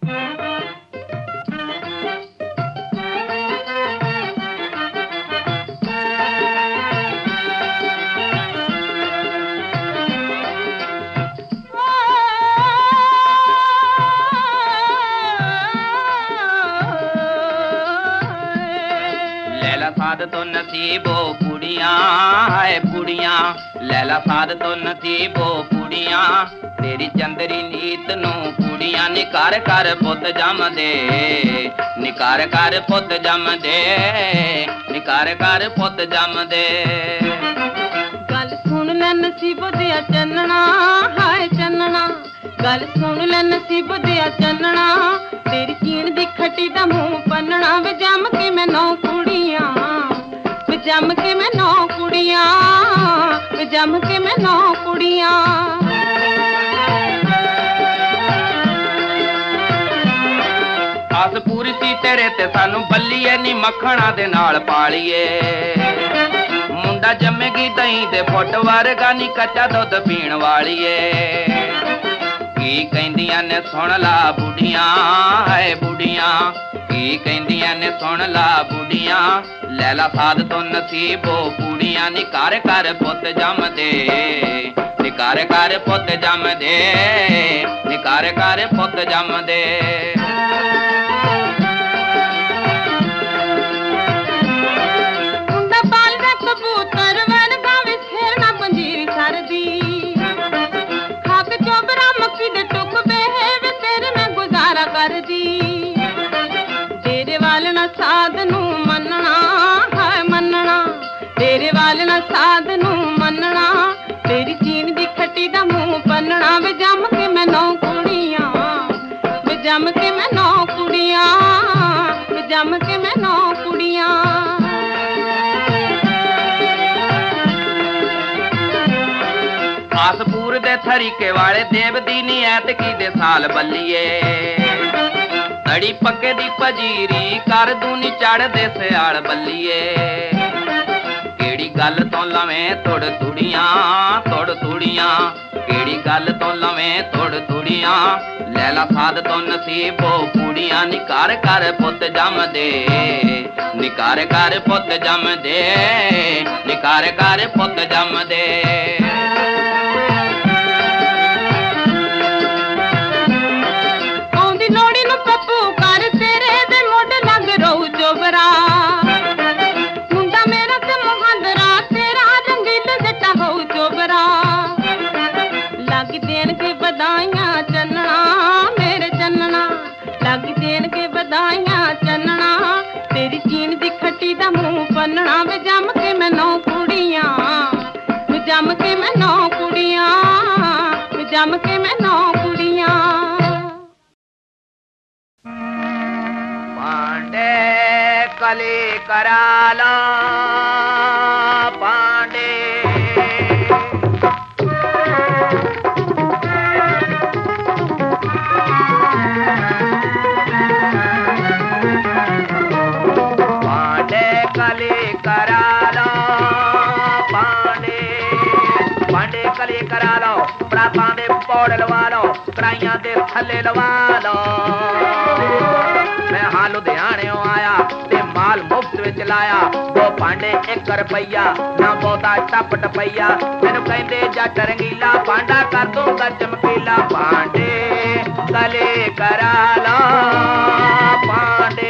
साद तो नसीबो कुड़ियां है कुड़ियां, लैला साद तो नसीबो कुड़ियां, तेरी चंदरी नीत नू कुड़ियां निकार कर पुत जम दे, निकार कर पुत जम दे, निकार कर पुत जम दे। गल सुन ले नसीबो दिया चन्नना हाय चन्नना, गल सुन ले नसीबो दिया चन्नना, तेरी चीन दी खटी दा मुंह पन्नना वे जम के मैं नौ कुड़ियां, वे जम के मैं नौ कुड़ियां, वे जम के मैं नौ कुड़ियां। आस पूरी सी तेरे ते सानू बल्लीए नी मखणा दे नाल पालीए, मुंडा जम्मेगी दही दे फुट वर्गा नी कच्चा दुध पीण वालीए। की कहंदियां ने सुन ला बुढ़ियां है बुढ़ियां, की कहंदियां ने सुन ला बुढ़ियां, लैला साद तो नसीबो कुड़ियां निकार कर पुत जम दे, निकार कर पुत जम दे, निकार कर पुत जम दे। मुंडा पाल दा कबूतर वर्गा वे खेलना पंजीरी करदी, खाक चोबरा मक्की दे टुक बेहे वे तेरे में गुजारा करदी। तेरे वाल ना साध नू मनना हाय मनना, तेरे वाल ना साध नू मनना, तेरी चीन दी खट्टी दा मुंह पन्नना वे जम के मैं नौ कुड़ियां, वे जम के मैं नौ कुड़ियां, वे जम के मैं नौ कुड़ियां। आसपूर दे थरीके वाले देव दी नी ऐतकी दे साल बल्लीए, तड़ी पक्के दी पजीरी कर दूनी चढ़ दे सियाल बल्लीए। केड़ी गल तो लवें तुड़ तुड़ियां तुड़ तुड़ियां, केड़ी गल तो लवें तुड़ तुड़ियां, लैला साद तो नसीबो कुड़ियां निकार कर पुत जम दे, निकार कर पुत जम दे, निकार कर पुत जम दे। बधाइयां चन्नना मेरे चन्नना, लग देन के बधाइयां चन्नना, तेरी चीन दी खट्टी दा मुंह पन्नना वे जम के मैं नौ कुड़ियां, वे जम के मैं नौ कुड़ियां, वे जम के मैं नौ कुड़ियां। पांडे कली कराला पांडे, करालो पांडे, पांडे कली करालो, प्रातां दे पौड़ लवा लो, कराइयां दे थल्ले लवा लो। मैं हां लुधियाणेओ आया ते माल मुफ्त विच लाया, 2 पांडे 1 रुपया ना बहुता टप टपैया, मैनू कहंदे जट रंगीला पांडा कर दूंगा चमकीला। पांडे कली करालो पांडे,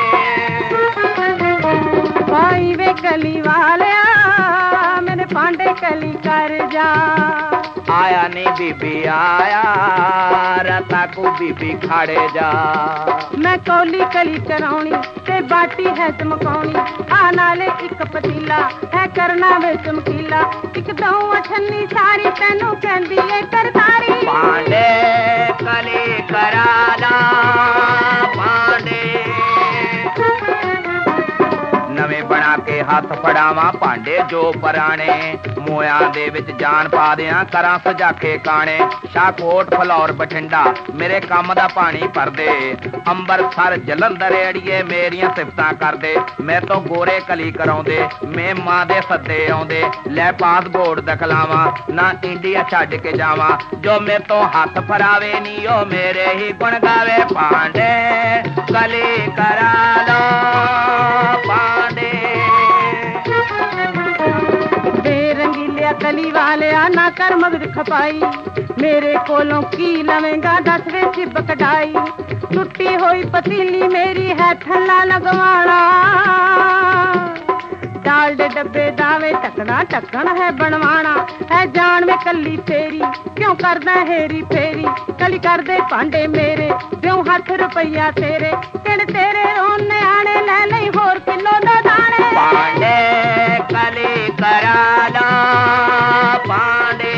भाई वे कली वालिया मेरे पांडे कली कर जा। आया नी बीबी आया रता को बीबी खाड़े जा, मैं कौली कली कराउनी ते बाटी है चमकाउनी, आ नाले एक पतीला है करना वे चमकीला, एक दऊ अठन्नी सारी तैनू कहंदी ए करतारी। पांडे कली कराला पांडे, नवे बना के हथ फड़ावां भांडे जो पुराने मोयां दे विच जान पा दियां करां सजाखे काने शाहकोट फलौर बठिंडा मेरे काम दा पानी भर दे अंबरसर जलंधर अड़िए मेरियां सिफतां कर दे मैं तो गोरे कली कराउंदे मैं मां दे सद्दे आउंदे लै पासपोर्ट दखलावां ना इंडिया छड्ड के जावां जो मेरे तो हथ फरावे नी ओ मेरे ही गुण गावे पांडे कली करा लो पांडे बेरंगीलिया कली वाले ना कर मगज खपाई मेरे कोलों की लवेंगा 10 वे सिब कढ़ाई टुटी हुई पतीली मेरी है थल्ला लगवाना दाल दे डब्बे दावे टकना टक्कन है बनवाना है जान में कली तेरी क्यों करदा हेरी फेरी कली कर दे भांडे मेरे क्यों हाथ रुपया तेरे किन तेरे रोने आने ले नहीं होर किलो दा दाने पांडे कली करा लो पांडे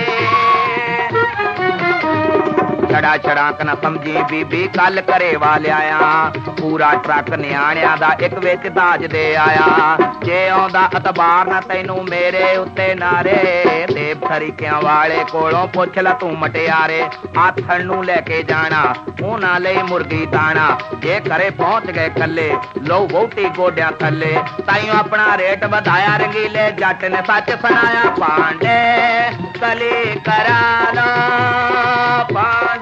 छड़ा छड़ाक ना समझी बीबी कल करे वाले आया पूरा ट्रक न्याणिया दा एक विच दाज दे आया जे आउंदा अतबार ना तैनू मेरे उत्ते नारे देव खरीकियां वाले कोलों पुछ ला तू मटियारे आथण नू लेके जाना उन्हां लई मुर्गी दाना जे करे पहुंच गए कल्ले लो वोटी गोड्यां थल्ले ताईं अपना रेट वधाया रंगीले जट ने सच सुनाया पांडे कली करा लो पांडे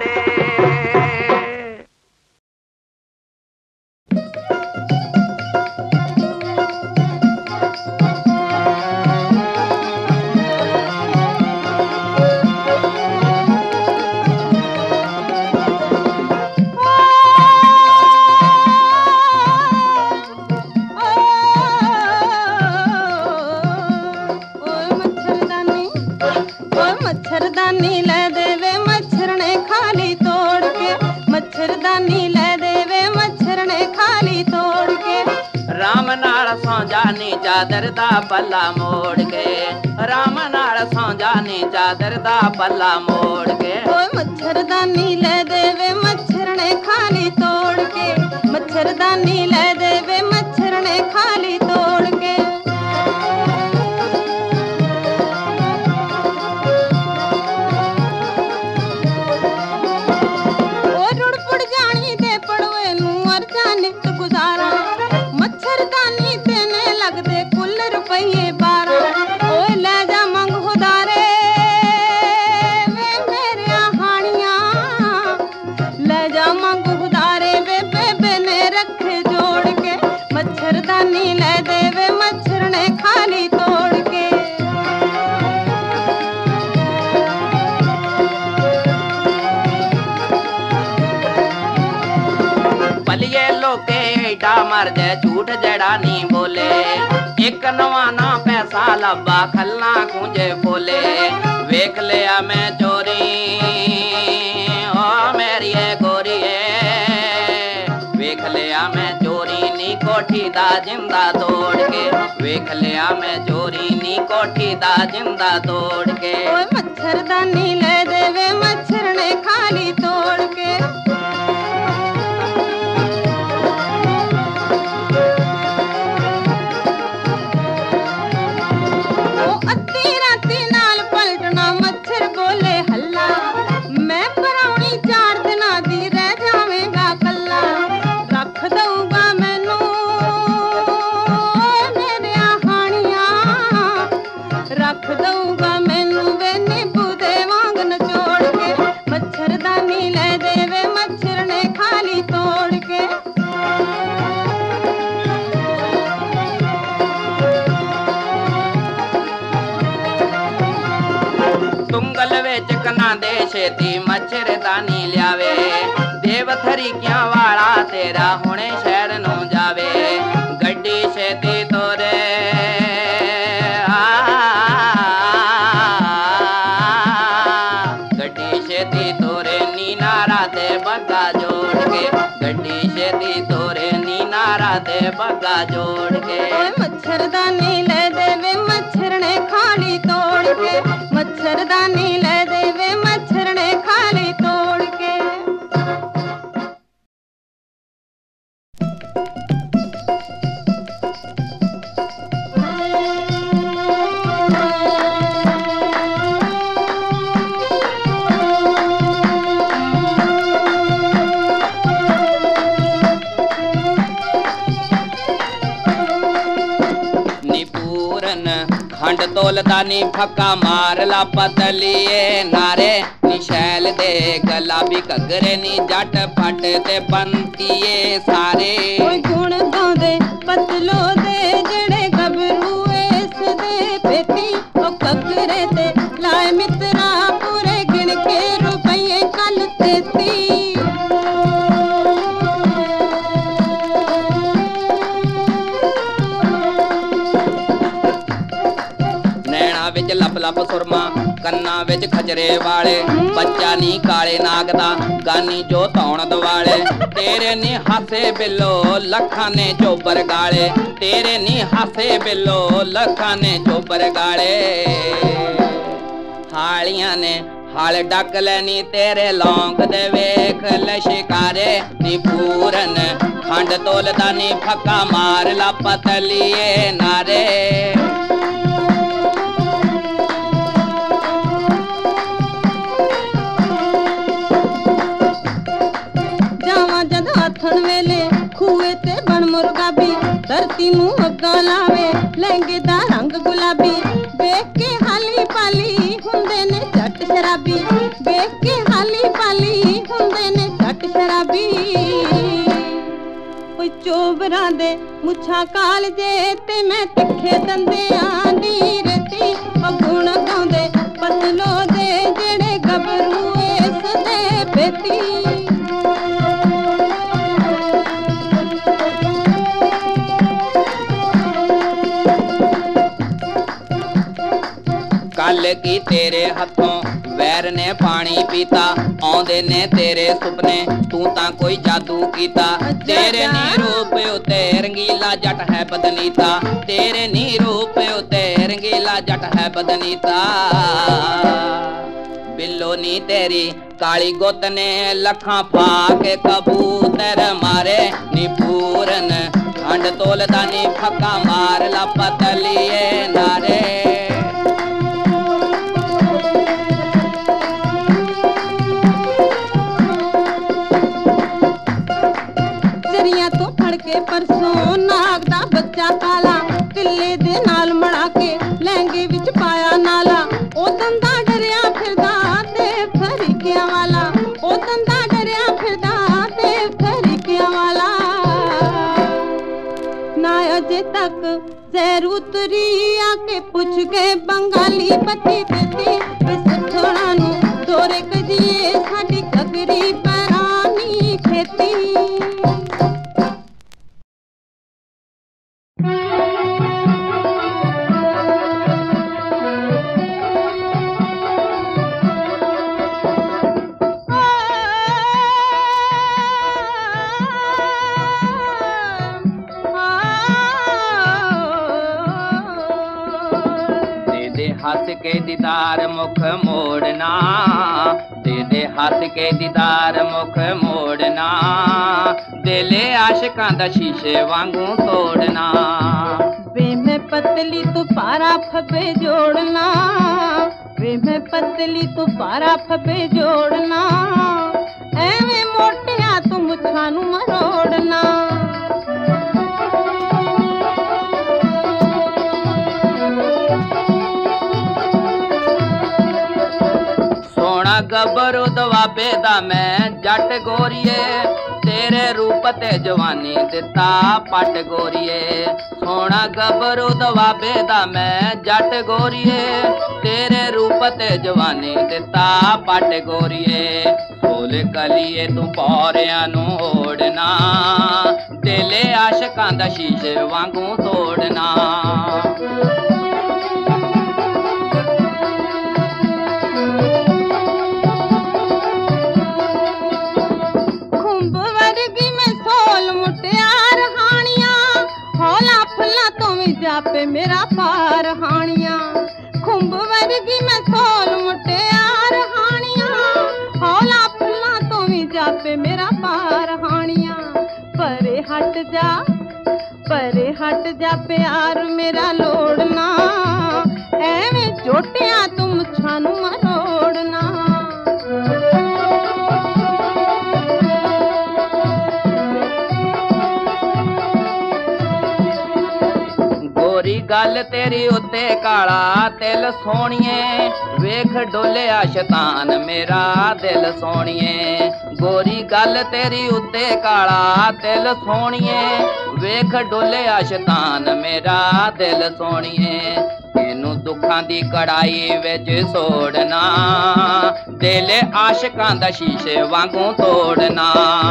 मच्छरदानी ले देवे मच्छर ने खाली तोड़ के मच्छरदानी ले देवे मच्छर ने खाली तोड़ के राम नाल सौ जानी चादर दा पल्ला मोड़ के राम नाल सौ जानी चादर दा पल्ला मोड़ के मच्छरदानी ले देवे मच्छर ने खाली तोड़ के मच्छरदानी ले देवे मच्छर ने खाली तोड़ के मच्छरदानी ले देवे मच्छर ने खाली तोड़ के पलिए लोके एडा मर दे झूठ जड़ा नी बोले एक नवाना पैसा लब्बा खलना कुंजे बोले वेख लिया मैं चोरी ओ मेरी गोरी वेख लिया मैं चोरी नी कोठी दा जिंदा तोड़ के वेख लिया मैं चोरी नी कोठी दा जिंदा तोड़ के मच्छरदानी ले देवे मच्छर ने खाली तोड़ के अद्धी राती नाल पलटना मच्छर बोले हल्ला मैं पराउनी 4 दिना दी रह जावेगा कल्ला रख दऊगा मैनू मेरे हानियां रख दऊगा मैनू वे नींबू दे वांग नचोड़ के मच्छरदानी ले देवे मच्छर ने खाली तोड़ के तुंगल विच कना दे छेती मच्छरदानी लियावे देव थरीकियां वाला तेरा हुणे शहर नू जावे गड्डी छेती तोरे गड्डी छेती तोरे नीनारा ते बग्गा जोड़ के गड्डी छेती तोरे नीनारा ते बग्गा जोड़ के मच्छरदानी ले देवे मच्छर ने खाली तोड़ के मच्छरदानी ले देवे मच्छर ने खाली तोड़ के तोलदा नी फक्का मार ला पतलिए नारे नी शैल दे गुलाबी घगरे नी जट फट ते बनतीए सारे गुण गाउंदे पतलो दे जेड़े गबरू इस दे पेती ओ घगरे ते लाए मित्रा पूरे गिण के रुपये कल तेती विच लप लप सुरमा कन्ना विच खजरे वाले बच्चा नी काले नाग दा गानी जो धौण दवाले तेरे नी हासे बिलो लखां ने चोबर गाले तेरे नी हासे बिलो लखां ने चोबर गाले हालियां ने हाल डक लैनी तेरे लौंग दे वेख ले शिकारे नी पूरन खंड तोलदा नी फक्का मार ला पतलिए नारे हथन वेले खूए ते बन मुर्गा भी धरती नू अग्गा लावे लहंगे दा रंग गुलाबी वेख के हाली पाली हुंदे ने जट शराबी वेख के हाली पाली हुंदे ने जट शराबी ओए चोबरां दे मुछा काल जे ते मैं तिखे दंदियां दी रती ओ गुण गाउंदे पतलो दे जेड़े गबरू इस दे बेती कल की तेरे हथों वैर ने पानी पीता आउंदे ने तेरे सुपने तू तां कोई जादू कीता तेरे नी रूप उते रंगीला जट है बदनीता तेरे नी रूप उते रंगीला जट है बदनीता बिल्लो नी तेरी काली गुत ने लखां फाके कबूतर मारे नी पूरन खंड तोलदा नी फक्का मार ला पतलिए नारे के परसों नाग दा बच्चा काला तिल्ले दे नाल मड़ा के लहंगे विच पाया नाला ओ दंदा डरिया फिरदा ते फरीकिया वाला ओ दंदा डरिया फिरदा ते फरीकिया वाला ना अजे तक जहर उतरी आके पूछ के बंगाली पति देती बिसठोड़ा नू दोरे कजिए साडी घगरी परानी खेती हंस के दीदार मुख मोड़ना दे दे हंस के दीदार मुख मोड़ना दिले आशिकां दा शीशे वांगू तोड़ना वे मैं पतली तू पारा फबे जोड़ना वे मैं पतली तू पारा फबे जोड़ना एवें मोटिया तू मुछां नू मरोड़ना गबरू दवाबे दा मैं जट गोरीए तेरे रूप ते जवानी दिता पट गोरीए सोना गबरू दवाबे दा मैं जट गोरीए तेरे रूप ते जवानी दिता पट गोरीए फूल कलिए तू पौरियां नू ओढ़ना दिले आशिकां दा शीशे वांगू तोड़ना जापे मेरा पार हानिया खुंब वर्गी मैं सोल मुटियार हानिया हौला फुल्ला तो भी जापे मेरा पार हानिया परे हट जा प्यार मेरा लोड़ना एवें चोटियां तुम छानू मरोड़ना गल तेरी उत्ते काला तिल सोहणिए, वेख डोलिया शैतान मेरा दिल सोहणिए। गोरी गल तेरी उत्ते काला तिल सोहणिए, वेख डोलिया शैतान मेरा दिल सोहणिए। इनू दुखां दी कड़ाई विच सोड़ना, दिल आशिकां दा शीशे वांगू तोड़ना।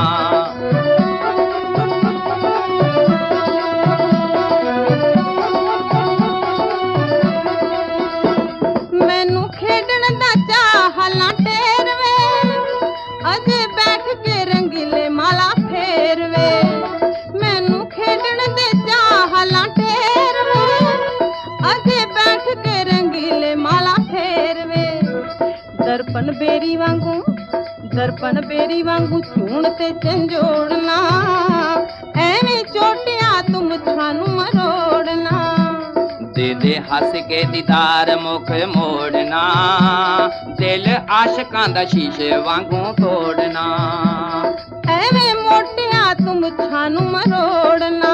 मैनू खेडण दा चाह ला टेरवे, अजे बैठ के रंगीले माला फेरवे। मैनू खेडण दे चाह ला टेरवे, अजे बैठ के रंगीले माला फेरवे। दर्पण बेरी वांगू, दर्पण बेरी वांगू चूण ते झंजोड़ना, एवें चोटिया तुम छानू मरोड़ना। दे दे हस के दीदार मुख मोड़ना, दिल आशिकां दा शीशे वांगू तोड़ना। एवें मोटिया तुम छानू मरोड़ना।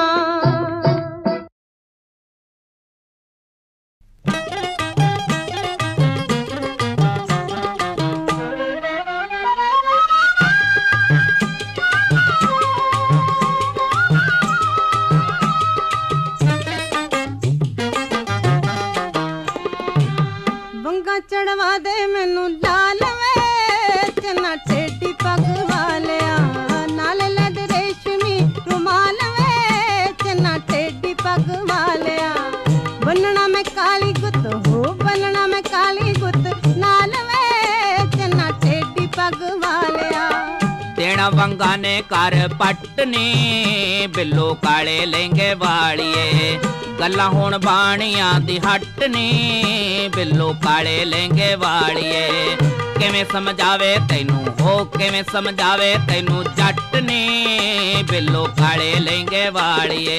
चढ़वा दे मैनू लाल वे, चन्ना टेढ़ी पग वालिया, नाल लद रेशमी रुमाल वे, चन्ना टेढ़ी पग वालिया। बनना मैं काली गुत हो, बनना मैं काली गुत, नाल वे चन्ना टेढ़ी पग वालिया। देना वंगा ने कर पटने, बिल्लो काले लहंगे वालिए। गल्लां हुण बाणियां दी हटने, बिल्लो काले लहंगे वालिए। किवें समझावे तैनू हो, किवें समझावे तैनू जट ने, बिल्लो काले लहंगे वालिए।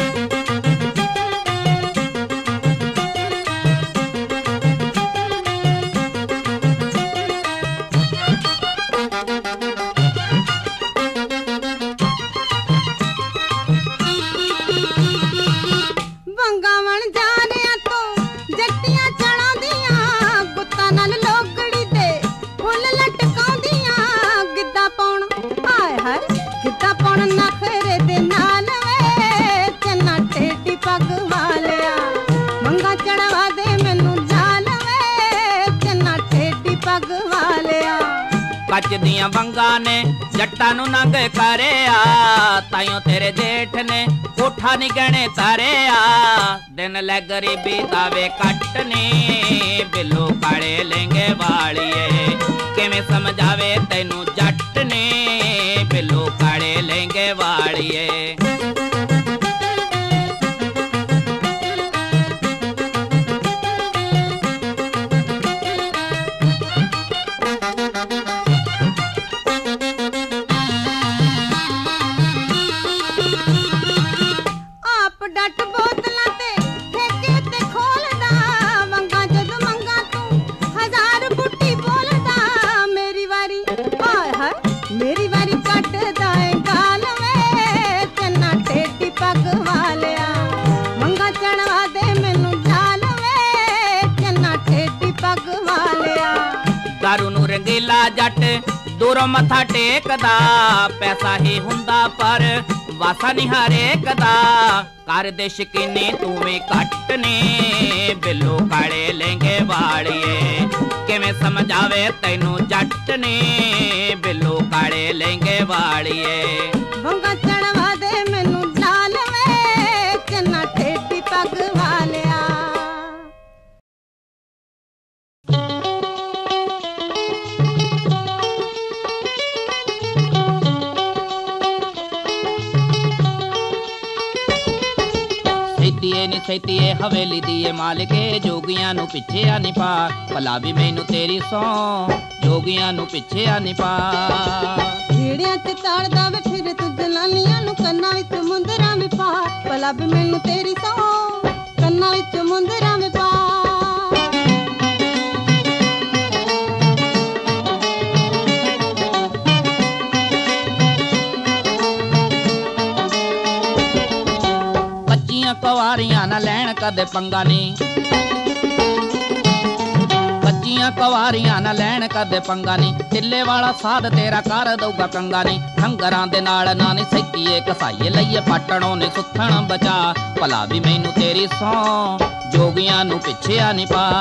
कच दियां वंगा ने जट्टां नू नंग करिया, ताइयों तेरे जेठ ने कोठा नी गहने तारिया। दिन लै गरीबी दावे कटने, बिल्लो काले लहंगे वालिए। किवें समझावे तैनू जट ने, बिल्लो काले लहंगे वालिए। दारू नू रंगीला जट दूरों मथा टेकदा, पैसा ही हुंदा पर वासा नहीं हरेकदा। कर दे शकीनी तू भी घट ने, बिल्लो काले लहंगे वालिए। किवें समझावे तैनू जट ने, बिल्लो काले लहंगे वालिए। वंगा चढ़वा दे मैनू लाल वे, चन्ना टेढ़ी पग वालिया। सैतीए हवेली दिए मालिके, जोगियां नू पिछे आनी पा। भला भी मैनू तेरी सौ, जोगियां नू पिछे आनी पा। ढेड़ियां च ताड़दा वे फिर तू जनानियां नू, कन्ना विच मुंदरा वे पा। भला भी मैनू तेरी सौ, कन्ना विच मुंदरा वे पा। कवारियां ना लैण कदे पंगा नी, कच्चियां कवारियां ना लैण कदे पंगा नी, टिल्ले वाला साध तेरा कर दऊगा कंगा नी। खंगरां दे नाल ना नी सैतीए कसाईए लईए पाटणों ने सुथण बचा, भला भी मैनू तेरी सौ जोगियां नू पिछे नी पा।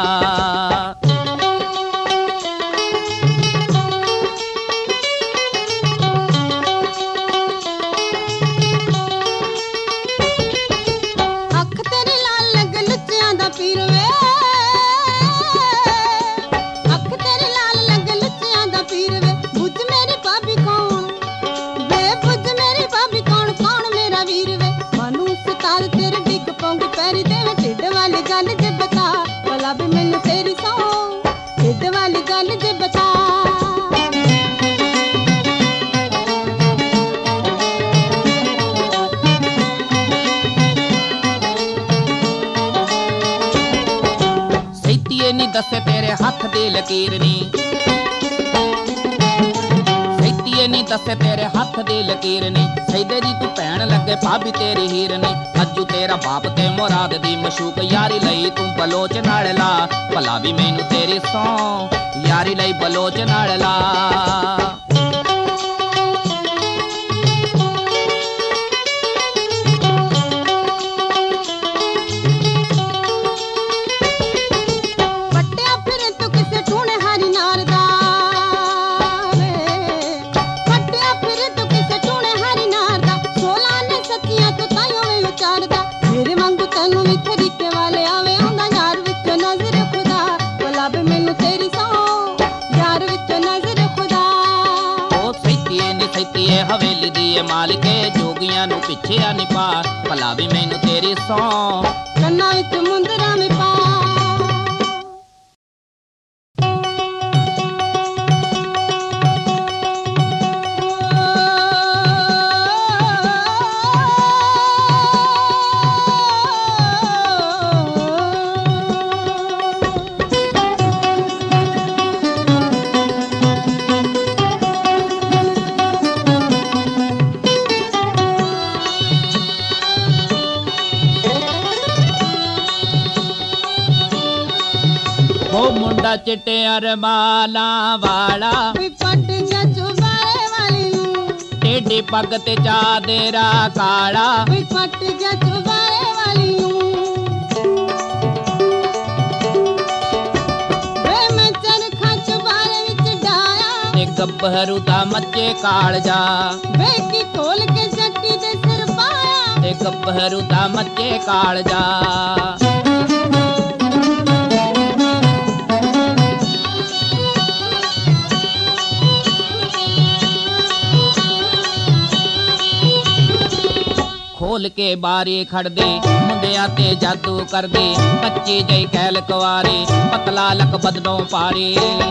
दसे तेरे हथ दी लकीर नी, सैतीए नी दसे तेरे हथ दी लकीर नी, सैदे जी तू भैन लगे भाभी तेरी हीर नी। अज्जू तेरा बाप ते मुराद दी मशूक यारी लई तू बलोच नाल ला, भला भी मैनू तेरी सौ यारी लई बलोच नाल ला। हवेली दी मालिके जोगियां नू पिछे नी पा, भला भी मैनू तेरी सौ कन्ना विच मुंदरा में पा। वो मुंडा चिट्टे अरमाला वाला पट गया चुबारे वाली नू, टेढ़ी पग ते चादरा काला पट गया चुबारे वाली नू। वे मैं चरखा चुबारे विच डाया, ते गब्भरू दा मच्चे कालजा, वे की खोल के जट्टी दे सिर पाया, ते गब्भरू दा मच्चे कालजा। खोल के बारी खड़ दे मुंडिया ते जादू कर दे, कच्ची जई कैल कुआरे पतला लक बदनों पारे।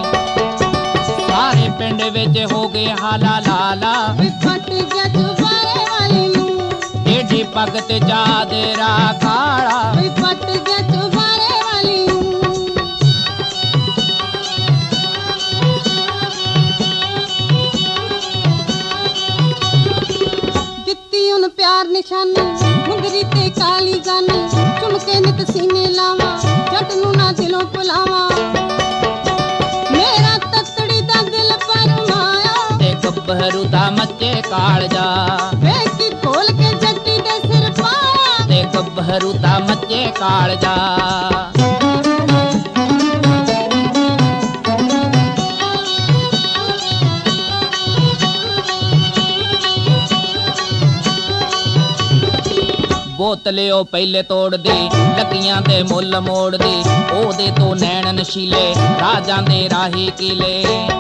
सारे पिंड विच हो गए हाला लाला, फट गया चुबारे वाली नू, टेढ़ी पग ते चादरा काला फट गया चुबारे वाली नू। प्यार निशानी मुंदरी ते काली गानी, चुमके नित सीने लावा जट नू ना दिलों भुलावा। मेरा ततड़ी दा दिल परमाया, ते गब्भरू दा मच्चे कालजा, वे की खोल के जट्टी दे सिर पाया, ते गब्भरू दा मच्चे कालजा। बोतले ओ पहले तोड़ दे लगियां दे मुल मोड़ दे, ओदे तो नैन नशीले राजां दे राही किले।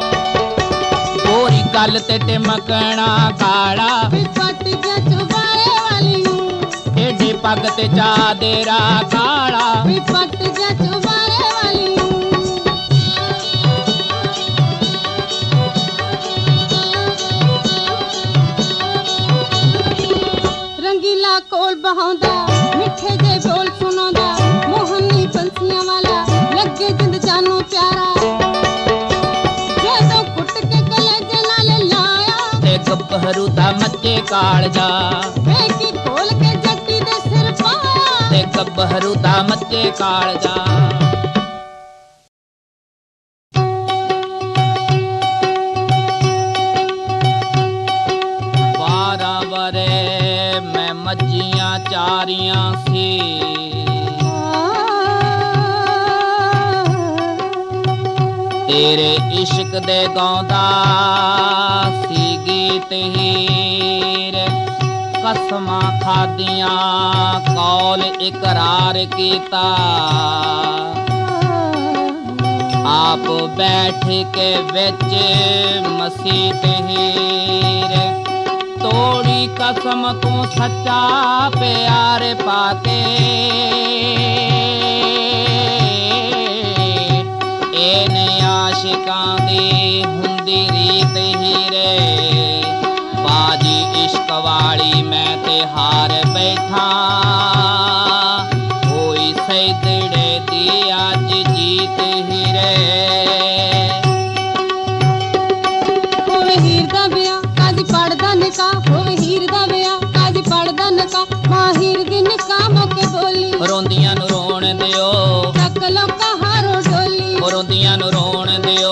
गोरी गल ते टिमकना काला फट गया चुबारे वाली नू, टेढ़ी पग ते चादरा काला फट गया चुबारे वाली नू। रंगीला कोल बहाउंदा मिठे जे बोल सुनांदा, मोहनी पंछियां वाला लगे जिंद जानो प्यारा। जदों कुट के कलेजे नाल लाया, ते गब्भरू दा मच्चे कालजा, वे की खोल के जट्टी दे सिर पाया, ते गभरू दा मचे कालजा। मच्छियां चारियां सी तेरे इश्क दे गाँदा सी गीत हीर। कसमां खादियां कौल इकरार कीता आप बैठ के विच मसीत हीर। तोड़ी कसम तू सच्चा प्यार पाके एने आशिकां दी हुंदी रीत हीरे। बाजी इश्क वाली मैं ते हार बैठा होई सैदड़े दी अज जीत हीरे। हीर दा ब्याह काजी पढ़दा निकाह होवे हीर दा ब्याह काजी पढ़दा निकाह मां हीर दी निकाह मौके बोली रोंदियां नु रोण दियो तक लोका हारो डोली रोंदियां नु रोण दियो।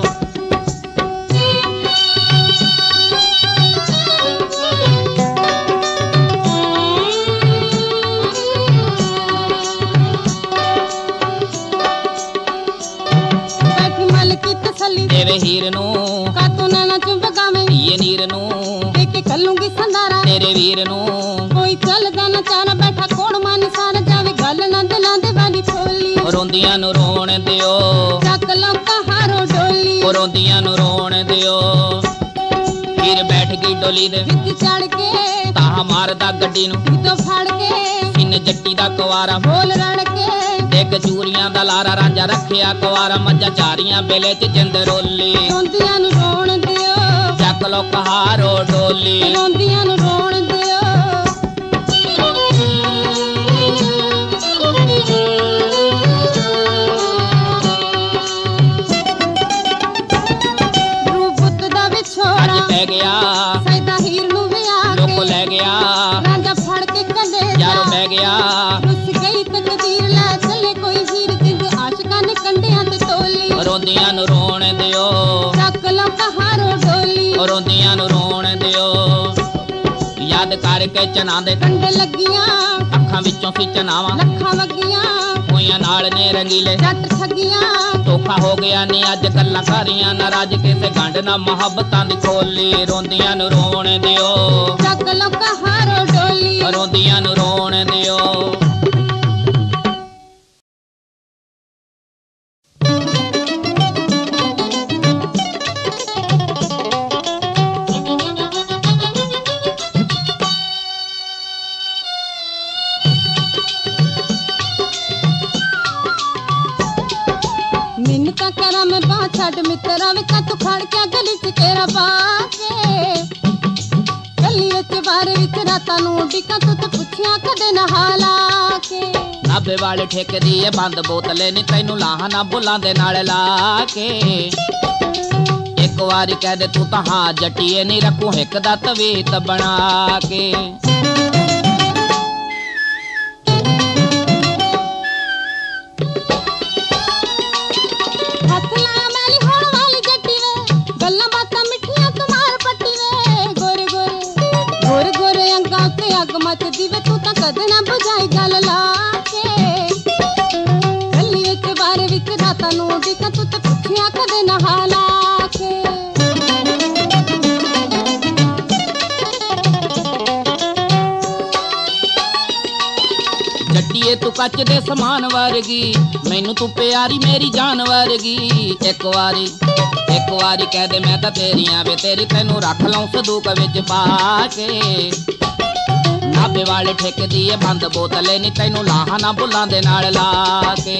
बैठी मल की तसल्ली देवे हीर नु का तू ना चुंब गावे ये नीर नु देख कलूंगी संदारा तेरे वीर नु। कोई चलदा ना चारा बैठा कोण मानी सार जावे गल ना दिलां दे वाली खोली रोंदियां नु रोण दियो तक लोका हारो डोली रोंदियां नु रोण दियो। हीर बैठ गई डोली दे विच चढ़ के ताहा मारदा गड्डी नु तो फड़ के इन जट्टी दा कुवारा बोल रड़ के देख चूरियां दा लारा रांझा रखिया कुवारा मज्जा चारियां बेले च जिंद रोली। रोंदियां नु रोण दियो चक लो कहारो डोली रोंदियां नु रोण दियो। रूपुत दा विछोड़ा अज पै गया सैदा हीर नु विआह लोक ले गया रांझा फड़ के कंधे यारो बह गया। रुस गई तकदीर लै चले कोई हीर जिंद आशिकां ने कंडियां ते तोली रोंदियां नु रोण दियो चक लो कहारो डोली रोंदियां नु रोण दियो। याद करके चना दे कंडे लगियां अखां विचों सी चनावां लखां वगियां होइयां नाल ने रंगीले जट ठगियां धोखा हो गया नी अज गल्लां सारियां ना रज के ते गंढ ना मुहब्बतां दी खोली। रोंदियां नु रोण दियो चक लो कहारो डोली रोंदियां नु रोण दियो। मिन्नतां करा मैं बांह छड्ड मित्तरा वे तू खड़ के गली च तेरा पाके गली विच बारे विच रातां नूं डिकां तू ते पुछिया कदे ना हाला के। नाभे वाले ठेके दी ये बंद बोतले नी तैनू लाहां ना बुलां दे नाल ला के। एक वारी कह दे तू तां हां जट्टीए नी रखूं हिक दा तवीत बना के। हथ लाया मैली होण वाली जट्टी वे गल्लां बातां मिठियां तुम्हार पट्टी वे गोरे गोरे गोरे गोरे अंगां ते अग मचदी वे तू तां कदे ना बुझाई गल ला के। गली विच बारे विच रातां नूं डिकां तू ते पुछिया कदे ना हाला के। जट्टीए तू कच दे समान वर्गी मैनू तू प्यारी मेरी जान वर्गी। एक वारी कह दे मैं तां तेरियां वे तेरी तैनू रख लऊं संदूक विच पा के। नाभे वाले ठेके दी ये बंद बोतले नी तैनू लाहां ना बुलां दे नाल ला के।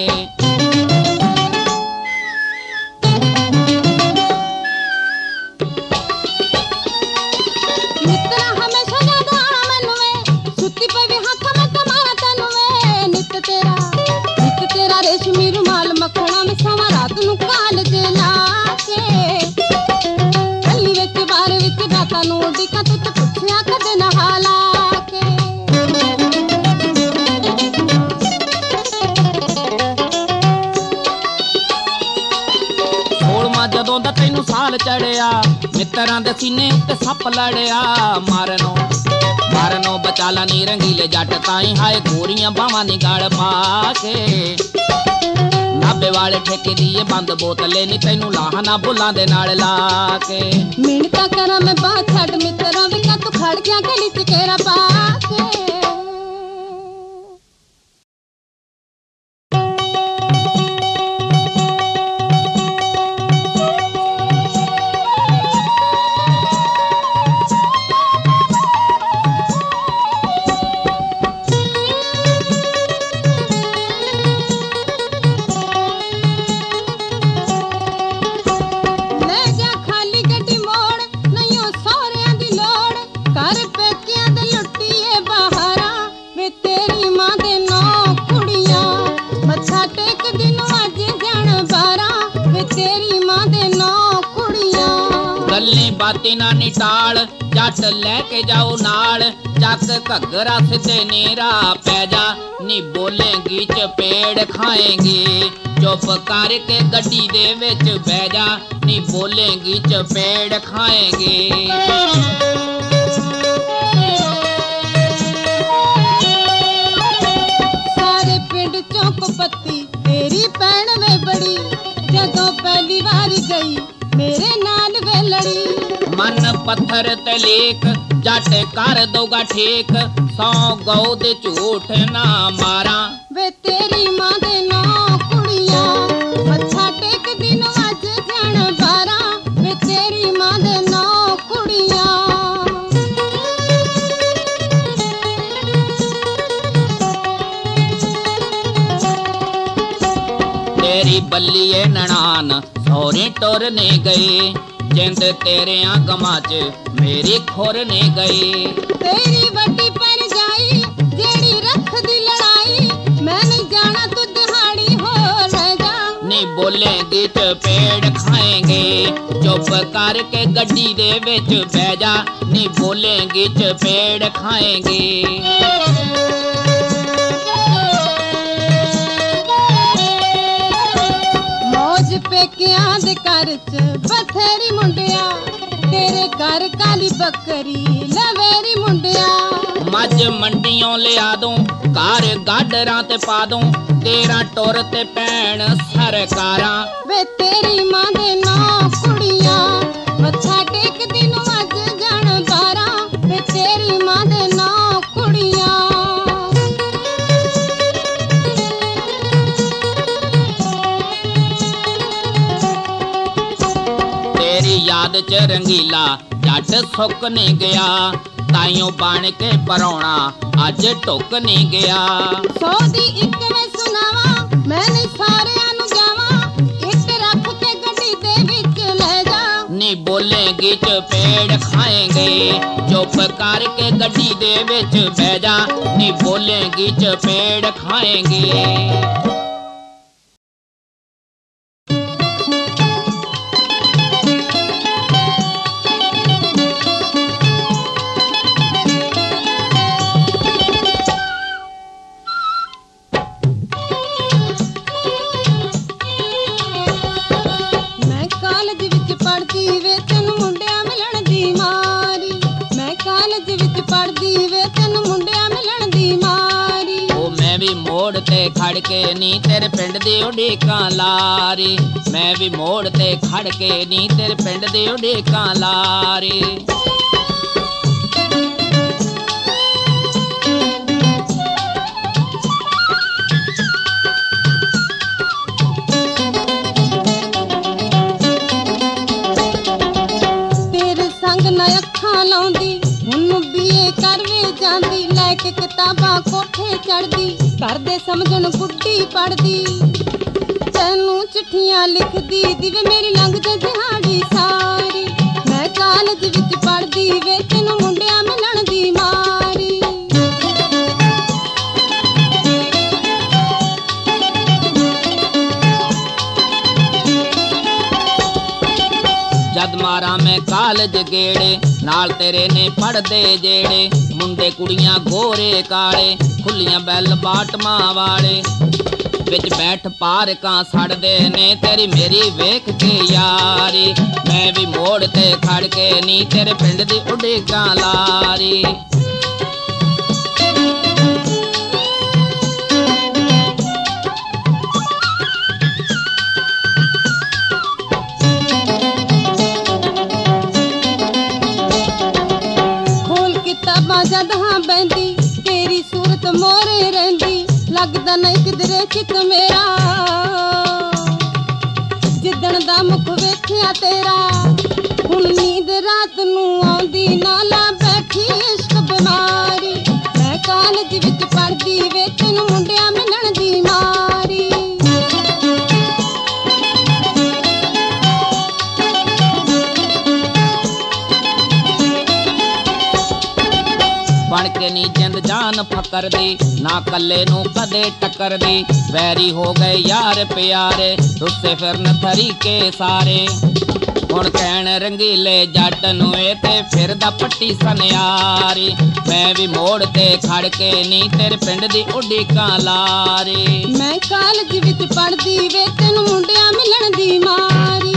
मित्रा हमेशा याद आना मैनू वे सुत्ती पई हथ में तमारा तैनू वे। नित तेरा रेशमी रुमाल मखना में सवा रात नूं काल जे ला के। गली विच बार विच रातां नूं डिकां तू ते पुछिया कदे ना हाला के। मित्रां दे सीने उत्ते सप लड़िया मारनो बचाला नी रंगीले जट ताई हाय गोरियां बावां नी गल पा के नाबे वाले ठेके दी ये बंद बोतले नी तैनू लाहना बुलां दे नाल ला के मिन्नतां करा मैं बात छड़ मित्रां वे का तू खड़ गया गली च केरा पा के बातें ना निटाल जट लेके जाओ नाल चक घग्गरा सिद्धे नेरा पै जा नी बोलेंगी चपेड़ खाएंगे चुप करके गड्डी दे विच बह जा नी बोलेंगी चपेड़ खाएंगे सारे पिंड चौक पत्ती तेरी भैन में बड़ी जदों पहली बार गई मेरे नाल वे लड़ी मन पत्थर ते लेक जट कर दोगा ठेक 100 गौ दे झूठ ना मारा वे तेरी मां दे नौ कुड़ियां मत्था टेक दिन अज जान 12 वे तेरी मां दे नौ कुड़ियां तेरी बल्लीए ननान सौरे टुरने गए जिंद तेरे गमां च मेरी खुरने गए तेरी वड्डी पर जाई जेड़ी रख दी लड़ाई मैं नहीं जाना तू दिहाड़ी हो रह जा नी बोलेंगी चपेड़ खाएंगे चुप करके गड्डी दे विच बह जा नी बोलेंगी चपेड़ खाएंगे पेकियां दे घर च बथेरी मुंडिया तेरे घर काली बकरी लवेरी मुंडिया मज मंडियों लिया दूं घर गाडरां ते पा दूं तेरा टुर ते पैण सरकारां वे तेरी मां दे नौ कुड़ियां मत्था टेक दिन अज जान 12 वे तेरी मां दे नौ कुड़ियां याद च रंगीला जट सुक नहीं गया ताइयों बन के परौना अज टुक नहीं गया 100 दी एक मैं सुनावा मैं नहीं सारियां नु जावा एक रख के गड्डी दे विच ले जा नी बोलेंगी चपेड़ खाएंगे चुप करके गड्डी दे विच बह जा नी बोलेंगी चपेड़ खाएंगे खड़ के नी तेरे पिंड दे उड़ेकां लारे मैं भी मोड़ ते खड़ के नी तेरे पिंड दे उड़ेकां लारे तेरे संग ना अखां लाउंदी हुन बीए करवे जांदी लैके किताबां कोठे चढ़दी घर दे समझन गुड्डी पढ़दी तैनू चिट्ठियां लिखदी दिवे मेरी लंघ ते दिहाड़ी सारी मैं कॉलेज विच पढ़दी वे तैनू मुंडिया मिलण दी मारी जद मारा मैं कॉलेज गेड़े नाल तेरे ने पढ़दे जेड़े मुंडे कुड़ियां गोरे काले खुलियां बैल बाटमां वाले विच बैठ पारकां सड़दे ने तेरी मेरी वेख के यारी। मैं भी मोड़ ते खड़ के नी तेरे पिंड दी उड़ीकां लारी। जद हाँ बहंदी तेरी सूरत मोरे रहंदी लगदा नहीं किधरे चित मेरा जिदन दा मुख वेखिया तेरा हुण नींद रात नू आउंदी नाला बैठी इश्क बीमारी। मैं कॉलेज विच पढ़दी वे तैनू मुंडिया मिलण दी मारी। बन के नी जिंद जान फकर दी ना कल्ले नू कदे टक्कर दी। वैरी हो गए यार प्यारे तुस्से फिरन तरीके सारे। हुण कहण रंगीले जट नूए ते फिरदा पट्टी सनियारी। मैं भी मोड़ ते खड़ के नी तेरे पिंड दी उड़ीकां लारी। मैं कॉलेज विच पढ़दी वे तैनू मुंडिया मिलण दी मारी।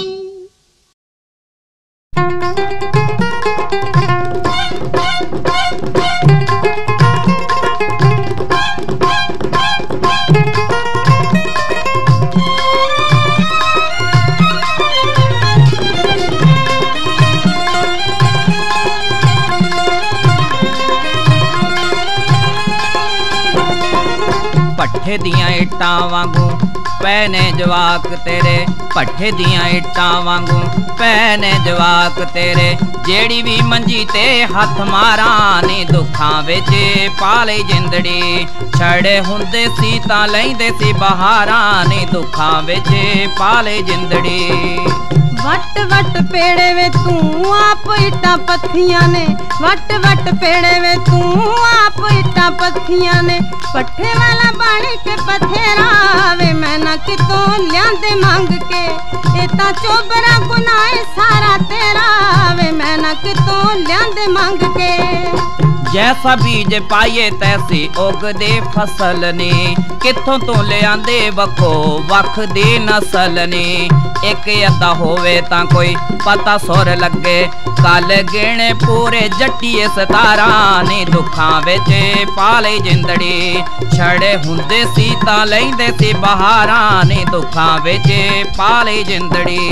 पट्ठे दियां इट्टां वांगू पैने जवाक तेरे। पट्ठे दियां इट्टां वांगू पैने जवाक तेरे। जेड़ी भी मंजी ते हथ मारा नी दुखां विच पाले जिंदड़ी। छड़े हुंदे सी तां लैंदे सी बहारां नी दुखां विच पाले जिंदड़ी। वट वट पेड़े वे तू आप इट्टां पत्थियां ने। वट वट पेड़े वे तू आप इट्टां पत्थियां ने। पट्ठे वाला बन के बथेरा वे मैं ना कितों लियांदे मंग के। ए तां चोबरा गुनाह सारा तेरा वे मैं ना कितों लियांदे मंग के। जैसा बीज पाइए तैसी उगदे फसल ने। किथों तो ले आंदे वखो वख दी नस्ल ने। एक अद्धा होवे तां कोई पता सुर लगे। कल गिणे पूरे जट्टिए 17 ने दुखां विच पाले जिंदड़ी। छड़े हुंदे सी तां लैंदे सी बहारां ने दुखां विच पाले जिंदड़ी।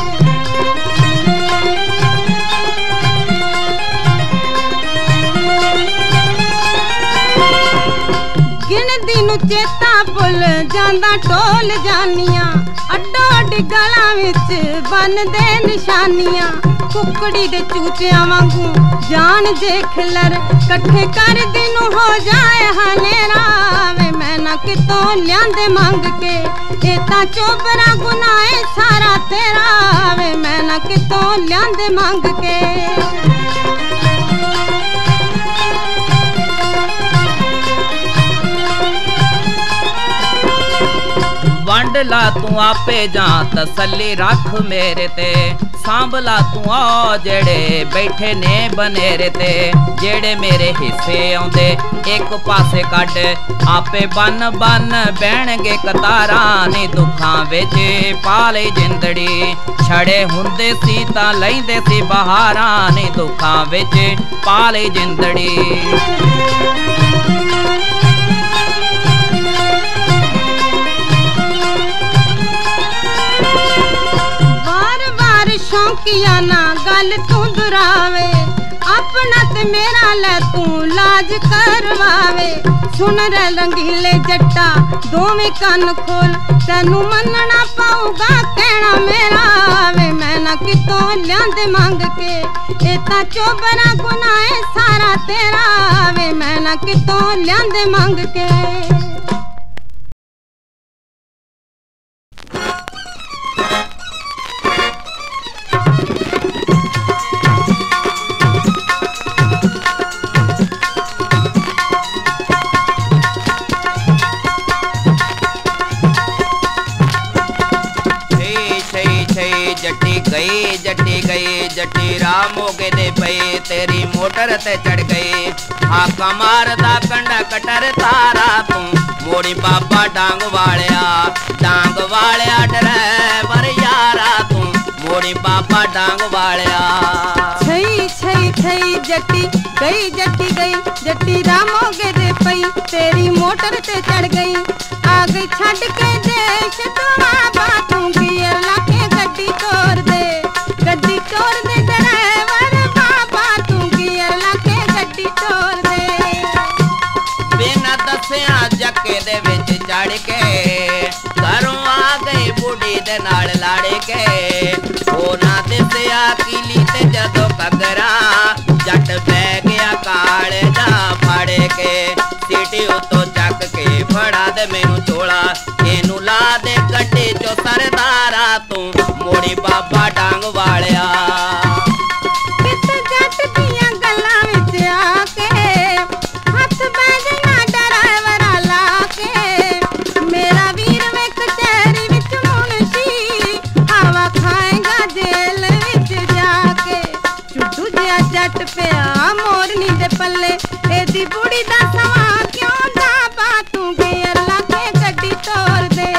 गिनदी नू चेता भुल जांदा टोल जानियां। अड्डो अड्ड गलां विच बनदे निशानियां। कुकड़ी दे चूचियां वांगू जान जे खिलर कट्ठे कर दिनू हो जाए हनेरा वे मैं ना कितों लियांदे मंग के। ए तां चोबरा गुनाह सारा तेरा वे मैं ना कितों लियांदे मंग के। वंडला तू आपे जा तसल्ली रख मेरे ते। सांभला तू आ जेड़े बैठे ने बनेरे ते। जेड़े मेरे हिस्से आउंदे एक पासे कड आपे बन बन बैणगे कतारा ने दुखां विच पाले जिंदड़ी। छड़े हुंदे सी तां लैंदे सी बहारां ने दुखां विच पाले जिंदड़ी। शौकिया ना गल तू दुरावे अपना ते मेरा ले तू लाज करवावे। सुन रे रंगीले जट्टा दोवें कान खोल तैनू मनना पाऊगा कहना मेरा वे मैं ना कितों लियांदे मंग के। ए तां चोबरा गुनाह सारा तेरा वे मैं ना कितों लियांदे मंग के। जट्टी गई जट्टी राम मोगे दे पे तेरी मोटर ते चढ़ गई। हाका मारदा कंडा कटर तारा तू मोड़ी बाबा डांग वालिया ड्राइवर यारा तू मोड़ी बाबा डांग वालिया। छई छई छई जट्टी गई जट्टी रामो गिर पई तेरी मोटर ते चढ़ गई आ गई छड़ के देश तुआ बातू गियर लाके गड्डी तोड़ दे ड्राइवर बाबा तू गियर लाके गड्डी तोड़ दे। बिना दसिया जक्के दे विच चढ़ के घरों आ गई बुढ़ी दे नाल लाड़ के ओ ना दिसिया कीली ते जदों कगरा जट बह गया काले जा फड़ के सीटी उतो चक के फड़ा दे मैनू चोला एनू ला दे गड्डी चो सरदारा तू मोड़ी बाबा डांग वालिया। जट पे मोरनी दे पल्ले एदी बुढ़ी दा सवा क्यों दा बातू गियर लाके गड्डी तोड़ दे।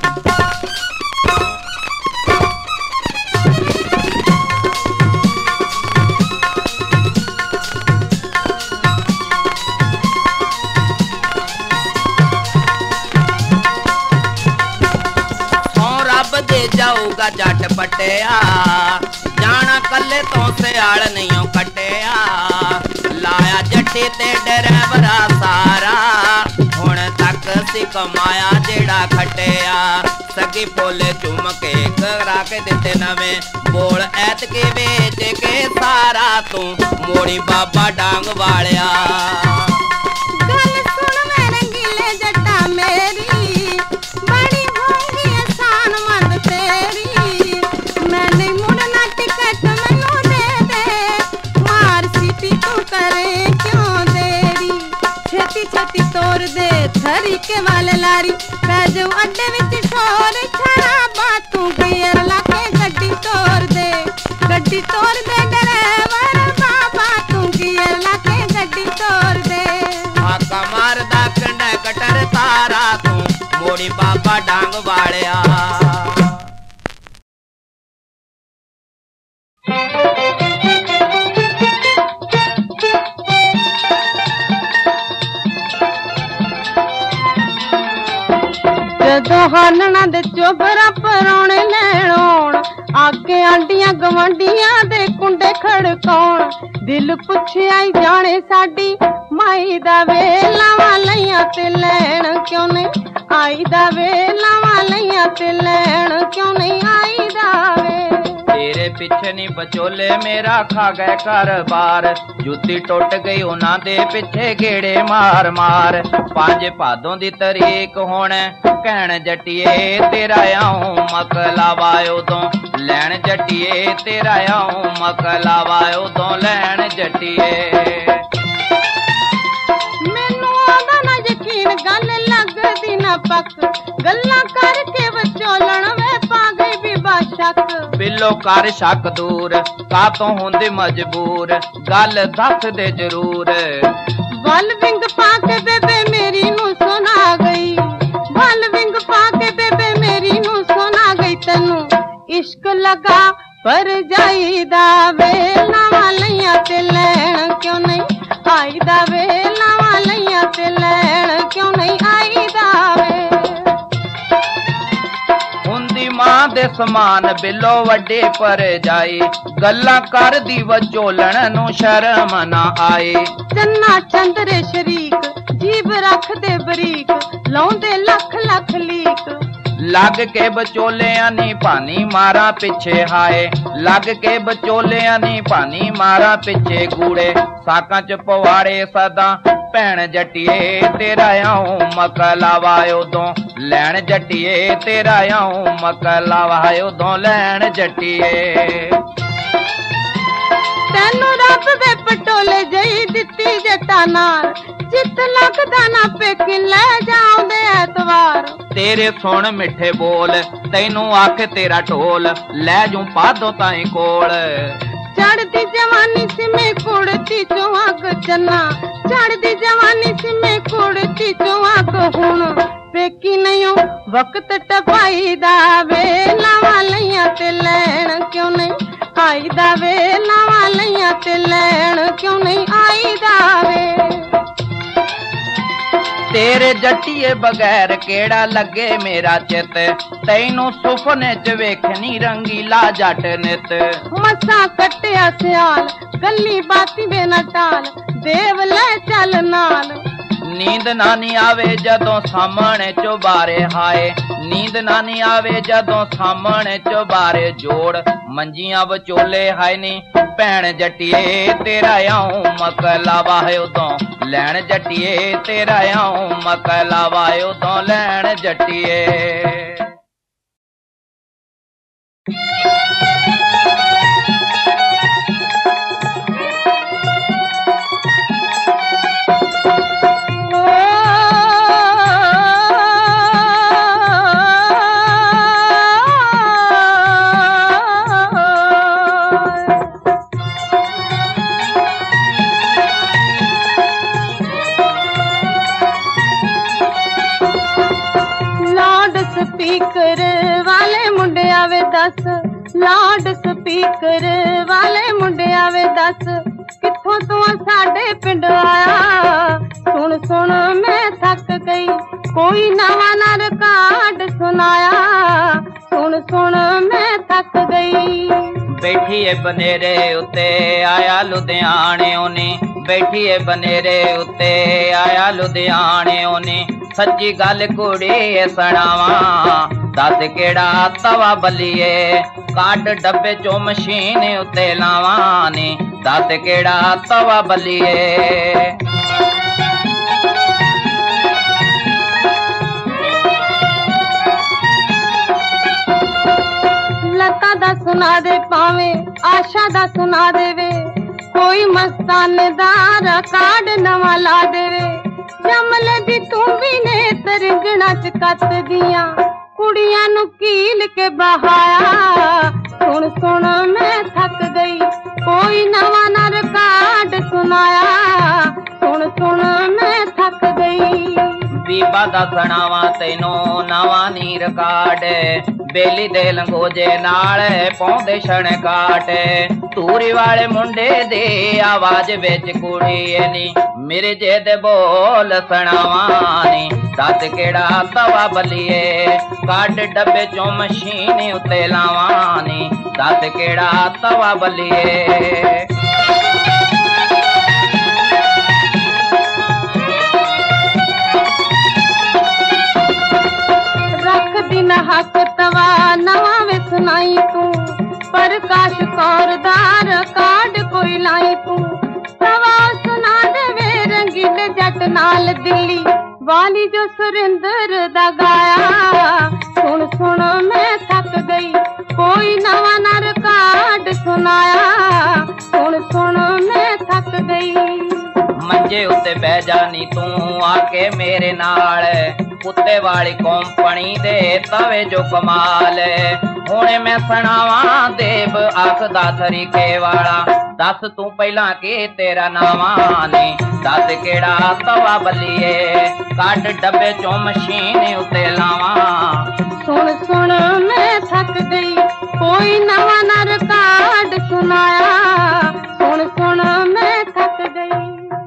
रब दे जाऊगा जट पटिया जाना कले तो सियाल नहीं कटिया लाया जट्टी ते ड्राइवरा सारा हुण तक सी कमाया जेड़ा खटिया सगी पोले चुम के करा के दिते नवे बोल ऐत के बेच के सारा तू मोड़ी बाबा डांग वालिया। गल सुन मेरे गिले जट्टा मेरी बड़ी होंगी आसान मत तेरी मैं नहीं मुड़ना टिकट मैनू दे मार सीटी तू करे क्यों देरी छेती छेती तोड़ दे थरी के वाले लारी पैजो अड्डे विच शोर छड़ा बातू गियर लाके गड्डी तोड़ दे ड्राइवर बाबा तू गियर लाके गड्डी तोड़ दे। हाका मारदा कंडक्टर तारा तू मोड़ी बाबा डांग वालिया। जदों हानना दे चोबरा परौणे लैण आउण आगे आंडियां गवांडियां दे कुंडे खड़काउण दिल पुछिया ही जाने साडी माई दा वेलावां लईयां ते लैण क्यों नहीं आई दा वेलावां लईयां ते लैण क्यों नहीं आई दा वे। तेरे पिछे नहीं बचोले मेरा खा गए घर बार जुत्ती टुट गई उन्हां दे पिछे गेड़े मार मार 5 भादों दी तरीक हुण कहण जट्टिए तेरा आऊं मकलावा उदों लैण जट्टिए तेरा आऊं मकलावा उदों लैण जट्टिए। मैनू आदा ना यकीन गल लगदी ना पक गल्लां करके विचोलण वे पा गई बीबा शक बिलो कर शक दूर का तो होंदे मजबूर गल दस दे जरूर। वल विंग पाके बेबे मेरी नू सुना गई वल विंग पाके बेबे मेरी नू सुना गई तैनू इश्क लगा पर जाईदा वेलावां लईयां ते लैण क्यों नहीं आई दा वेलावां लईयां ते लैण क्यों नहीं आई दा वे। हुंदी मां दे समान बिलो वड्डे पर जाई गल्लां कर दी वचोलण नू शर्म ना आए। चन्ना चंदरे शरीक जीब रख दे बरीक लौंदे लख लख लीक लग के बचोलियां नी पानी मारा पिछे हाय लग के बचोलियां नी पानी मारा पिछे गूड़े साकां च पवाड़े सदा भैण जट्टिए तेरा आऊं मकलावा उदों लैण जट्टिए तेरा आऊं मकलावा उदों लैण जट्टिए। तैनू रब वे पटोले जई दित्ती जट्टा नार जित लगदा ना पेकिन ले जाऊंदे ऐतवार। तेरे सुन मिठे बोल तैनू आख तेरा ढोल लै जूं पादो ताईं कोल चढ़ती जवानी से मैं कुड़ती चुआक चन्ना, चढ़ती जवानी से मैं कुड़ती चुआक हुण पेकी नहीं वक्त टपाई दावे लावा लैया ते लैण क्यों नहीं आई दावे लावा लैया ते लैण क्यों नहीं आई दावे। तेरे जट्टीए बगैर केड़ा लगे मेरा चित, तैनू सुपने च वेखनी रंगीला जट नित। मसा कटिया सियाल गली बाती वे न टाल, देव ले चल नाल। नींद नानी आवे जदों सामने चौबारे हाय, नींद नानी आवे जदों सामने चौबारे जोड़ मंजियां विचोले हाय नी भैन जट्टिए तेरा आऊं मकलावा है उदों लैन जट्टिए तेरा आऊं मकलावा है उदों लैन जट्टिए। स्पीकर वाले मुंडे आवे दस, लाउड स्पीकर वाले मुंडे आवे दस, किथों तू साडे पिंड आया सुन सुन मैं थक गई, कोई नवा ना रिकॉर्ड सुनाया सुन सुन मैं थक गई। बैठी है बनेरे उत्ते आया लुधियाने ओने, बैठी है बनेरे उत्ते आया लुधियाने ओने, सच्ची गल कुड़ी सणावा दस केड़ा तवा बलिए, काट डब्बे चो मशीन उत्ते लावा ने दस केड़ा तवा बलिए। लता दा सुना दे पावे आशा दा सुना देवे, कोई मस्ताने दा रिकॉर्ड नवा ला देवे, जमल दी तू भी ने तरंगना च कत दियां कुड़ियां नु कील के बहाया सुन सुन मैं थक गई, कोई नवा ना रिकॉर्ड सुनाया सुन सुन मैं थक गई। बीबा दा सणावा तैनू नवा नी रिकॉर्ड, बेली दे लंगोजे नाल पौंदे छण काट, तूरी वाले मुंडे दे आवाज विच कुड़ी नी मेरे जे दे बोल सणावानी, दस केड़ा तवा बलिए, काट डब्बे चो मशीन उत्ते लावानी, दस केड़ा तवा बलिए। दिन हक तवा नवा वे सुनाई तू, प्रकाश कौर दा रिकॉर्ड कोई लाई तू, तवा सुना देवे रंगीले जट नाल दिल्ली वाली जो सुरिंदर दा गाया सुन सुन मैं थक गई, कोई नवा ना रिकॉर्ड सुनाया सुन सुन मैं थक गई। मंजे उत्ते बह जानी तू आके मेरे नाल, कुत्ते वाली कंपनी दे तवे जो कमाल, हुणे मैं सुनावा देव आखदा तरीके वाला, दस तू पहला के तेरा नावा ने दस केड़ा तवा बलिए, काट डब्बे चो मशीन उत्ते लावा सुन सुन मैं थक गई, कोई नवा ना रिकॉर्ड सुनाया सुन सुन मैं थक गई।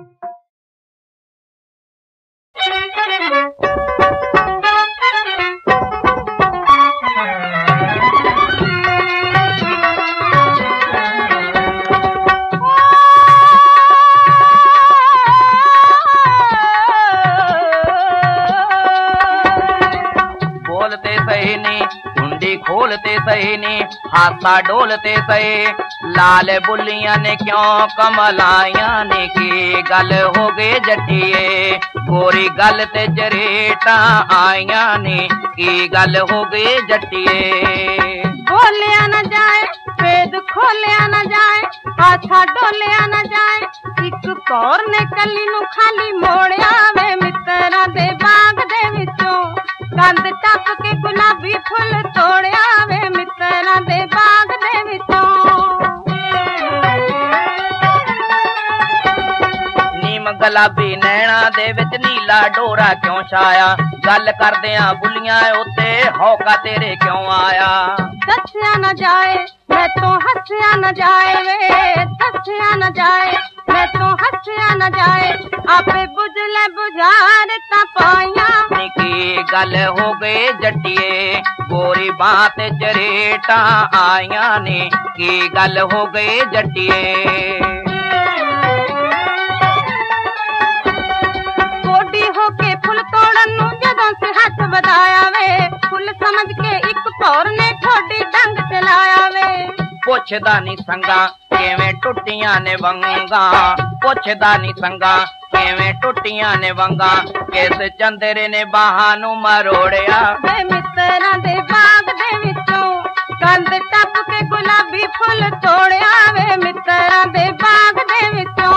बोलते सही नी कुंडी खोलते सही नी हाथा डोलते सही, लाल बुलिया ने क्यों कमलाया ने की गल हो गए जटिए, गोरी गल ते जरेटा आया ने की गल हो गए जटिए। बोलिया न जाए वेद खोलिया न जाए, हाथा डोलिया न जाए, एक कौर ने कली नु खाली मोड़िया वे मित्रा दे बाग दे विचों, कंद टप के गुलाबी फुल तोड़िया वे मित्रा दे बाग दे विचों। गुलाबी नैना दे विच नीला डोरा क्यों छाया गल करदियां बुलियां उत्ते हौका तेरे क्यों आया दसिया न जाए मैं तो हंसिया न जाए वे दसिया न जाए मैं तो हंसिया न जाए आपे बुझले बुझार ता पाइया की गल हो गए जटिए गोरी बात जरेटा आइया ने की गल हो गए जटिए गोडी होके फुल तोड़न नू जदों से हाथ वधाया वे फुल समझ के एक पौर ने ठोडी डंग चलाया वे पुछदा नी संगा किवें टुटियां ने वंगा पुछदा नी संगा किवें टुटियां ने वंगा किस चंदरे ने बाहां नू मरोड़िया वे मित्तरां दे बाग दे विचों कंद टप के गुलाबी फुल तोड़िया वे मित्तरां दे बाग दे विचों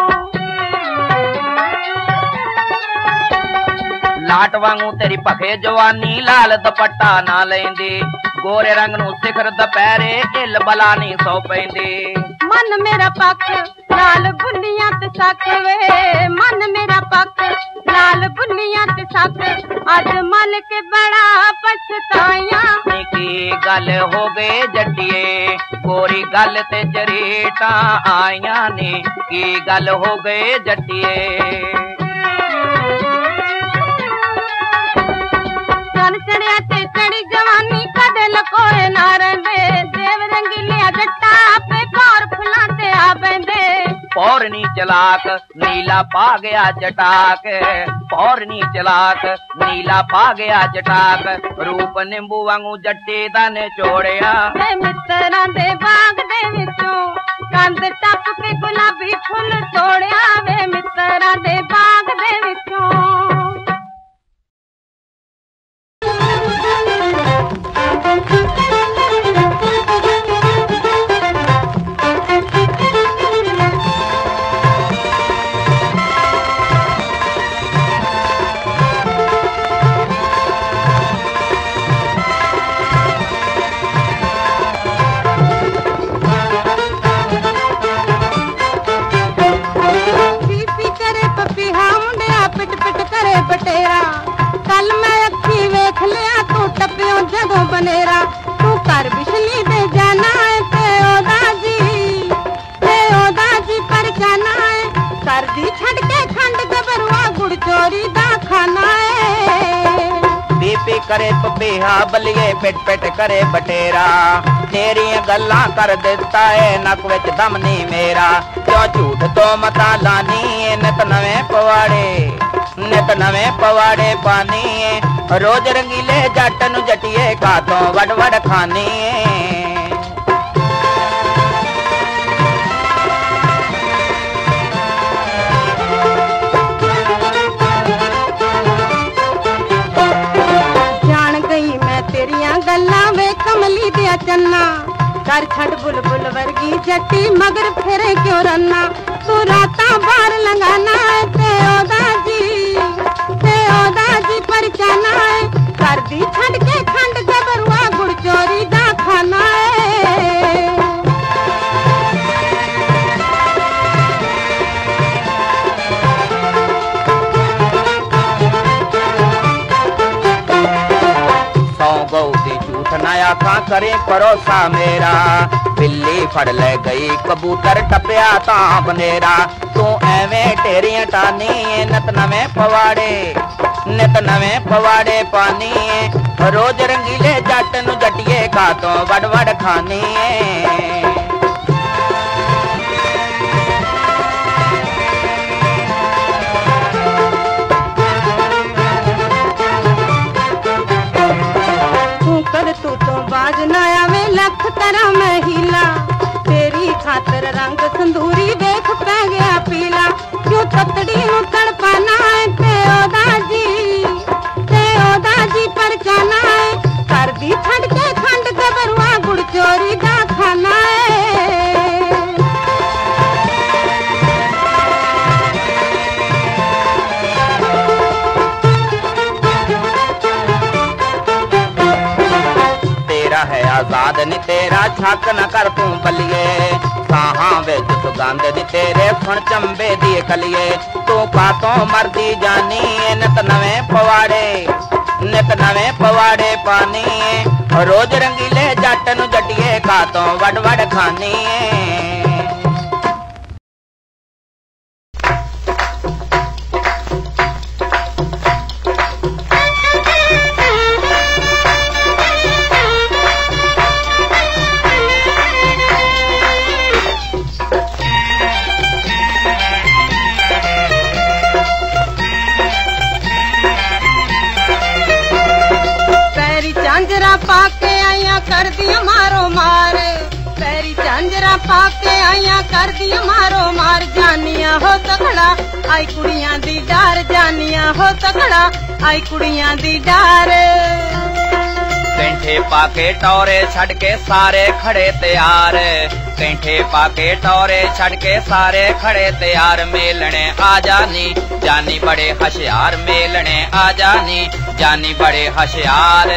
लाट वांगू तेरी पखे जवानी लाल दुपट्टा ना लेंदी गोरे रंग नू सिखर दुपहरे इल बला नी सौ पैंदी मन मेरा पक लाल बुनिया ते सक वे मन मेरा पक लाल बुनिया ते सक अज मल के बड़ा पछताया की गल हो गए जटिए गोरी गल ते जरेटा आइया ने की गल हो गए जटिए चढ़िया ते चढ़ी जवानी कदे लकोए ना रंदे देव रंगीलिया जट्टा पे कौर फुलाते आ बंदे पौरनी चलाक नीला पा गया जटाक पौरनी चलाक नीला पा गया जटाक रूप नींबू वांगू जट्टे दा ने चोड़िया वे मित्तरां दे बाग दे विचों कंद टप के गुलाबी फुल तोड़िया वे मित्तरां दे बाग दे विचों बटेरा कल मैं अखी वेख लिया तू टप्पियों जगों बनेरा तू कर बिशली दे जाना है ते ओदा जी पर जाना है कर दी छड़ के खंड गबरुआ गुड़ चोरी दा खाना है बीपी करे पपीहा बलिए पेट पेट करे बटेरा तेरी गल्ला कर देता है नक विच दम नहीं मेरा क्यों झूठ तो मता लानी नित नवे पवाड़े पानी रोज रंगीले जट नु जटिए खातों वड वड खानी जान गई मैं तेरिया गल्ला वे कमली दिया चन्ना कर छड़ बुलबुल वर्गी जट्टी मगर फेरे क्यों रन्ना तू राता बार लगाना है ते ओदा जी पर जाना है कर दी छड़ के खंड गबरुआ गुड़ चोरी दा खाना है सौ गौ दी झूठ नया खा करे परोसा मेरा बिल्ली फड़ ले गई कबूतर टपया ता बनेरा तू एवें टेरियां टानी नित नवे पवाड़े पानी रोज रंगीले जट नु जटिए खातों वड वड खानी तू तो बाज ना आवे लख तरह मैं हीला तेरी खातर रंग संदूरी वेख पै गया पीला क्यों ततड़ी नु तड़पाना है ते ओदा जी पर जाना है कर दी छड़ के खंड गबरुआ गुड़ चोरी दा खाना है आजाद नी तेरा छक न कर तू बलिए साह बाहां विच सुगंध दी तेरे फुण चंबे दी कलिए तू कातों मरदी जानी नित नवे पवाड़े पानी रोज रंगीले जट नू जटिए कातों वड वड खानी झांझरा पाके आया कर दिया मारो मार पैरी झांझरा पाके आया कर दिया मारो मार जानिया हो तकड़ा आई कुड़ियां दी डार जानिया हो तकड़ा आई कुड़ियां दी डार कैंठे पाके टोरे छड़ के सारे खड़े तैयार कैंठे पाके टोरे छड़ के सारे खड़े तैयार मेलने आ जानी बड़े होशियार मेलने आ जानी बड़े होशियार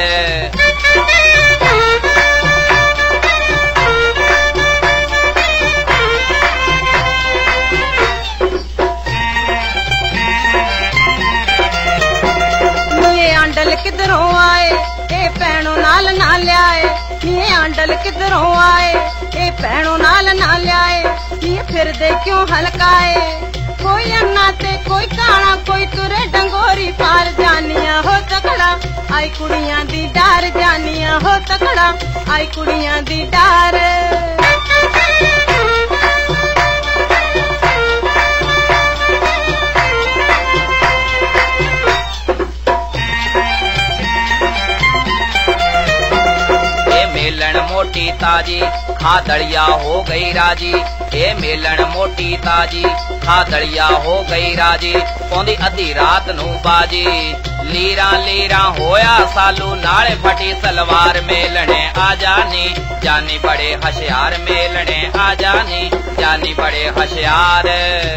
आंडल किधरों आए ए पैणों नाल ना ल्याए ये आंडल किधरों आए ए पैणों नाल ना ल्याए ये फिर दे क्यों हलकाए कोई अन्ना ते कोई काना कोई तुरे डंगोरी पार जानिया हो तकड़ा आई कुड़ियां दी डार जानिया हो तकड़ा आई कुड़ियां दी डार मेलन मोटी ताजी खादड़िया हो गई राजी ये मेलन मोटी ताजी खादड़िया हो गई राजी पौंदी अद्धी रात नू बाजी लीरा होया सालू नाले फटी सलवार मेलने आ जानी बड़े होशियार मेलने आ जानी बड़े होशियार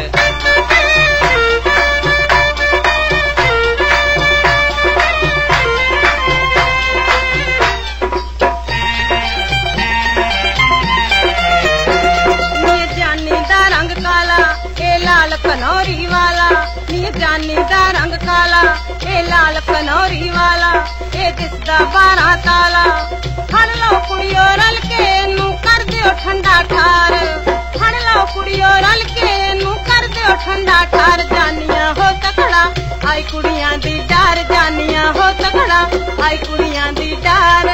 लाल कनौरी वाला नी जानी दा रंग काला ए लाल कनौरी वाला ए दिसदा 12 ताला फड़ लो कुड़ियो रल के नू कर दियो ठंडा ठार फड़ लो कुड़ियो रल के नू कर दियो ठंडा ठार जानिया हो तकड़ा आई कुड़ियां दी डार जानिया हो तकड़ा आई कुड़ियां दी डार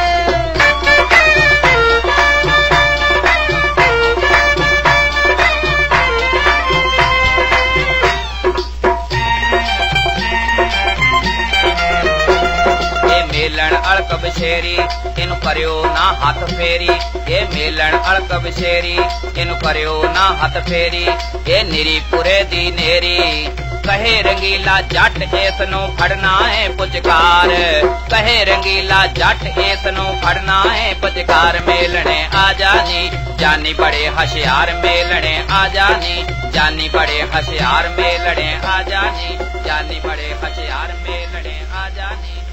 मेलन अड़क बछेरी इनु करियो ना हाथ फेरी ये मेलन अड़क बछेरी इनु करियो ना हाथ फेरी ये निरी पुरे दी नेरी कहे रंगीला जट इसनू फड़ना है पुचकार कहे रंगीला जट इसनू फड़ना है पुचकार मेलने आ जानी बड़े होशियार मेलने आ जानी बड़े होशियार मेलने आ जानी बड़े होशियार मेलने आ जानी